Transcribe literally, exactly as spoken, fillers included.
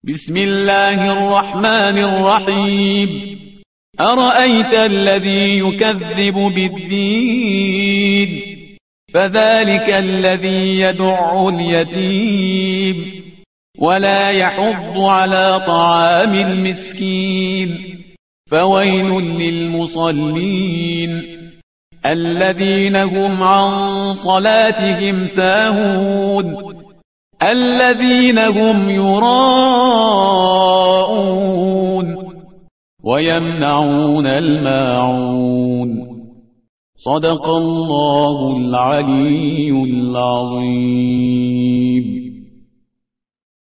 بسم الله الرحمن الرحيم أرأيت الذي يكذب بالدين فذلك الذي يدع اليتيم ولا يحض على طعام المسكين فويل للمصلين الذين هم عن صلاتهم ساهون الذين هم يراءون ويمنعون الماعون صدق الله العلي العظيم.